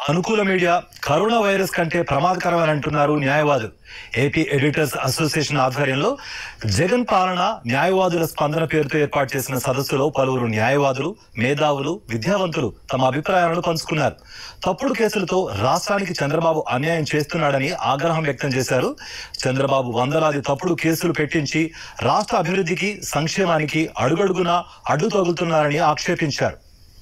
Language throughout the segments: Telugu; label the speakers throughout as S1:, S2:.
S1: అనుకూల మీడియా కరోనా వైరస్ కంటే ప్రమాదకరమని అంటున్నారు న్యాయవాదులు. ఏపీ ఎడిటర్స్ అసోసియేషన్ ఆధ్వర్యంలో జగన్ పాలన న్యాయవాదుల స్పందన పేరుతో ఏర్పాటు చేసిన సదస్సులో పలువురు న్యాయవాదులు, మేధావులు, విద్యావంతులు తమ అభిప్రాయాలను పంచుకున్నారు. తప్పుడు కేసులతో రాష్ట్రానికి చంద్రబాబు అన్యాయం చేస్తున్నాడని ఆగ్రహం వ్యక్తం చేశారు. చంద్రబాబు వందలాది తప్పుడు కేసులు పెట్టించి రాష్ట్ర అభివృద్ధికి, సంక్షేమానికి అడుగడుగునా అడ్డు తగులుతున్నారని ఆక్షేపించారు.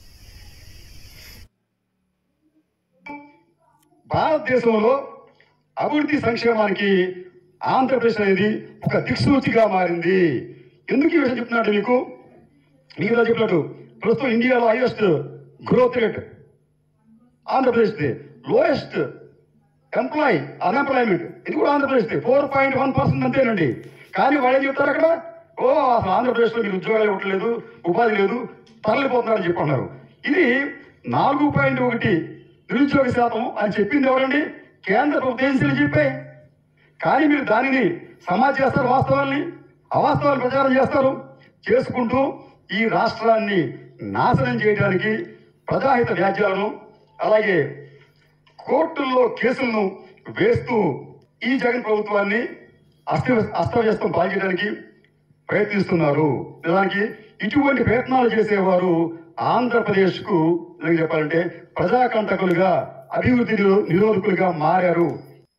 S2: భారతదేశంలో అభివృద్ధి సంక్షేమానికి ఆంధ్రప్రదేశ్ అనేది ఒక దిక్సూచిగా మారింది. ఎందుకు ఈ విషయం చెప్తున్నాడు మీకు ఇలా చెప్పినట్టు ప్రస్తుతం ఇండియాలో హైయెస్ట్ గ్రోత్ రేట్ ఆంధ్రప్రదేశ్ది, లోయెస్ట్ అన్ఎంప్లాయ్మెంట్ ఇది కూడా ఆంధ్రప్రదేశ్ది 4.1% అంతేనండి. కానీ వాళ్ళు ఏం చెప్తారు అక్కడ, అసలు ఆంధ్రప్రదేశ్లో మీరు ఉద్యోగాలు ఇవ్వట్లేదు, ఉపాధి లేదు, తరలిపోతున్నారని చెప్పన్నారు. ఇది 4.1 నిరుద్యోగ శాతం అని చెప్పింది ఎవరండి? కేంద్ర ప్రభుత్వ ఏజెన్సీలు చెప్పాయి. కానీ మీరు దానిని సమాజ్ చేస్తారు, వాస్తవాల్ని అవాస్తవాలు ప్రచారం చేస్తారు. చేసుకుంటూ ఈ రాష్ట్రాన్ని నాశనం చేయడానికి ప్రజాహిత వ్యాజ్యాలను అలాగే కోర్టుల్లో కేసులను వేస్తూ ఈ జగన్ ప్రభుత్వాన్ని అస్తవ్యస్తం పాల్చేయడానికి ప్రయత్నిస్తున్నారు. నిజానికి ఇటువంటి ప్రయత్నాలు చేసేవారు ఆంధ్రప్రదేశ్కు చెప్పాలంటే ప్రజాకంటకులుగా, అభివృద్ధి నిరోధకులుగా మారారు.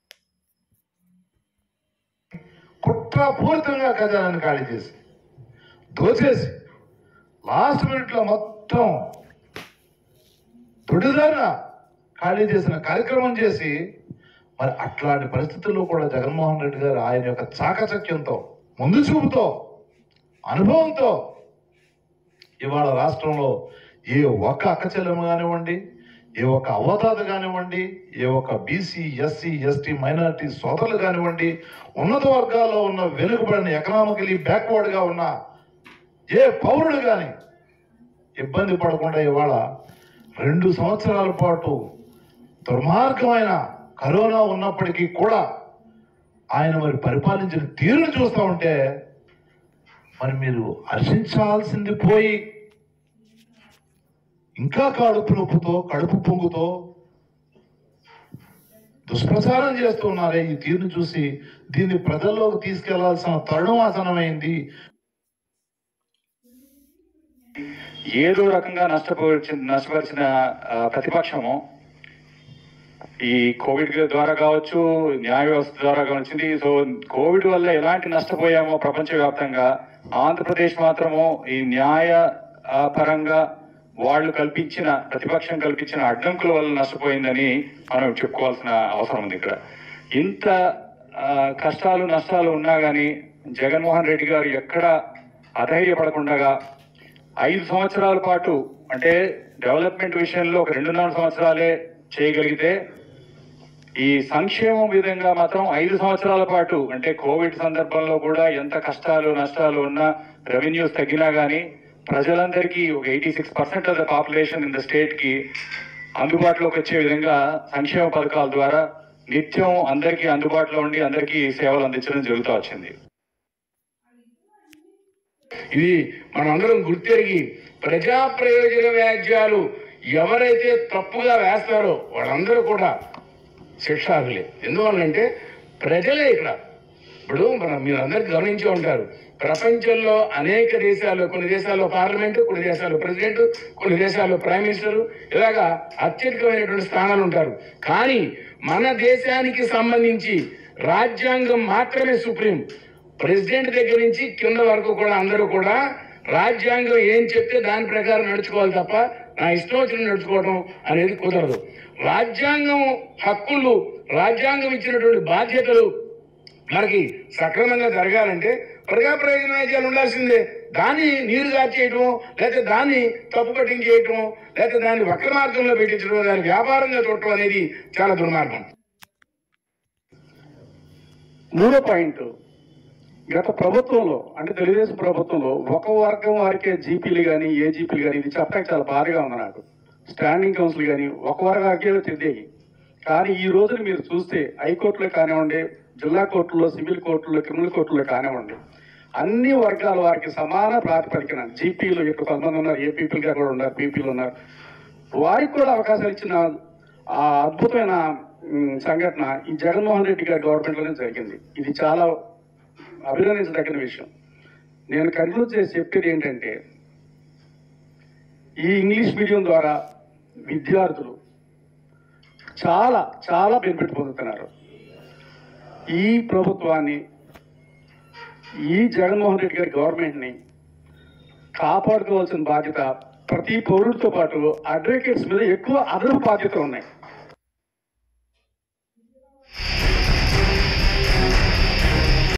S3: కుట్రపూరితంగా ఖజానాన్ని ఖాళీ చేసి దోచేసి లాస్ట్ మినిట్లో మొత్తం తొడిదారిన ఖాళీ చేసిన కార్యక్రమం చేసి, మరి అట్లాంటి పరిస్థితుల్లో కూడా జగన్మోహన్ రెడ్డి గారు ఆయన యొక్క చాకచక్యంతో, ముందు చూపుతో, అనుభవంతో ఇవాళ రాష్ట్రంలో ఏ ఒక్క అక్కచెల్లెమ్మ కానివ్వండి, ఏ ఒక్క అవ్వతాత కానివ్వండి, ఏ ఒక్క బీసీ, ఎస్సీ, ఎస్టీ, మైనారిటీ సోదరులు కానివ్వండి, ఉన్నత వర్గాల్లో ఉన్న వెనుకబడిన ఎకనామికలీ బ్యాక్వర్డ్గా ఉన్న ఏ పౌరుడు కానీ ఇబ్బంది పడకుండా ఇవాళ 2 సంవత్సరాల పాటు దుర్మార్గమైన కరోనా ఉన్నప్పటికీ కూడా ఆయన మరి పరిపాలించిన తీరును చూస్తూ ఉంటే మరి మీరు హర్షించాల్సింది పోయి ఇంకా కడుపు నొప్పుతో, కడుపు పొంగుతో దుష్ప్రచారం చేస్తూ ఉన్నారే. ఈ తీరును చూసి దీన్ని ప్రజల్లోకి తీసుకెళ్లాల్సిన తరుణం ఆసనమైంది.
S4: ఏదో రకంగా నష్టపరిచిన ప్రతిపక్షము ఈ కోవిడ్ ద్వారా కావచ్చు, న్యాయ వ్యవస్థ ద్వారా కావచ్చింది. సో కోవిడ్ వల్ల ఎలాంటి నష్టపోయామో ప్రపంచవ్యాప్తంగా, ఆంధ్రప్రదేశ్ మాత్రము ఈ న్యాయ పరంగా వాళ్ళు ప్రతిపక్షం కల్పించిన అడ్డంకుల వల్ల నష్టపోయిందని మనం చెప్పుకోవాల్సిన అవసరం ఉంది. ఇక్కడ ఇంత కష్టాలు నష్టాలు ఉన్నా కానీ జగన్మోహన్ రెడ్డి గారు ఎక్కడ అధైర్యపడకుండా 5 సంవత్సరాల పాటు, అంటే డెవలప్మెంట్ విషయంలో ఒక 2.5 సంవత్సరాలే చేయగలిగితే, ఈ సంక్షేమం విధంగా మాత్రం 5 సంవత్సరాల పాటు, అంటే కోవిడ్ సందర్భంలో కూడా ఎంత కష్టాలు నష్టాలు ఉన్నా, రెవెన్యూస్ తగ్గినా కానీ ప్రజలందరికీ ఒక 86% of the population in the state కి అందుబాటులోకి వచ్చే విధంగా సంక్షేమ పథకాల ద్వారా నిత్యం అందరికీ అందుబాటులో ఉండి అందరికీ సేవలు అందించడం జరుగుతూ వచ్చింది.
S3: ఇది మనం అందరం గుర్తెరిగి ప్రజా ప్రయోజన వ్యాజ్యాలు ఎవరైతే తప్పుగా వేస్తారో వాళ్ళందరూ కూడా శిక్షార్హులే. ఎందువల్లంటే ప్రజలే ఇక్కడ. ఇప్పుడు మీరు అందరికీ గమనించి ఉంటారు, ప్రపంచంలో అనేక దేశాల్లో, కొన్ని దేశాల్లో పార్లమెంటు, కొన్ని దేశాల్లో ప్రెసిడెంట్, కొన్ని దేశాల్లో ప్రైమ్ మినిస్టరు, ఇలాగా అత్యధికమైనటువంటి స్థానాలు ఉంటారు. కానీ మన దేశానికి సంబంధించి రాజ్యాంగం మాత్రమే సుప్రీం. ప్రెసిడెంట్ దగ్గర నుంచి కింద వరకు కూడా అందరూ కూడా రాజ్యాంగం ఏం చెప్తే దాని ప్రకారం నడుచుకోవాలి తప్ప నా ఇష్టం వచ్చిన నడుచుకోవడం అనేది కుదరదు. రాజ్యాంగం హక్కులు, రాజ్యాంగం ఇచ్చినటువంటి బాధ్యతలు మనకి సక్రమంగా జరగాలంటే ప్రజా ప్రయోజన వ్యాజ్యాలు ఉండాల్సిందే. దాన్ని నీరు గార్చేయటం, లేకపోతే దాన్ని తప్పు పట్టించేయటం, లేకపోతే దాన్ని వక్ర మార్గంలో పెట్టించడం, దాన్ని వ్యాపారంగా చూడటం అనేది చాలా దుర్మార్గం.
S5: 3వ పాయింట్, గత ప్రభుత్వంలో అంటే తెలుగుదేశం ప్రభుత్వంలో ఒక వర్గం వారికే జీపీలు కానీ, ఏజీపీలు కానీ, ఇది చెప్పడానికి చాలా భారీగా ఉంది నాకు. స్టాండింగ్ కౌన్సిల్ కానీ ఒక వర్గానికే చెందేవి. కానీ ఈ రోజున మీరు చూస్తే హైకోర్టులో కానివ్వండి, జిల్లా కోర్టుల్లో, సివిల్ కోర్టుల్లో, క్రిమినల్ కోర్టుల్లో కానివ్వండి, అన్ని వర్గాల వారికి సమాన ప్రాతిపదికన జీపీలు ఇప్పుడు కొంతమంది ఉన్నారు, ఏపీపీలుగా కూడా ఉన్నారు, పీపీలు ఉన్నారు, వారికి కూడా అవకాశాలు ఇచ్చిన ఆ అద్భుతమైన సంఘటన ఈ జగన్మోహన్ రెడ్డి గారి గవర్నమెంట్లోనే జరిగింది. ఇది చాలా అభినందించదగిన విషయం. నేను కన్క్లూడ్ చేసి చెప్పేది ఏంటంటే, ఈ ఇంగ్లీష్ మీడియం ద్వారా విద్యార్థులు చాలా చాలా బెనిఫిట్ పొందుతున్నారు. ఈ ప్రభుత్వాన్ని, ఈ జగన్మోహన్ రెడ్డి గారి గవర్నమెంట్ని కాపాడుకోవాల్సిన బాధ్యత ప్రతి పౌరుడితో పాటు అడ్వకేట్స్ మీద ఎక్కువ అదనపు బాధ్యతలు ఉన్నాయి.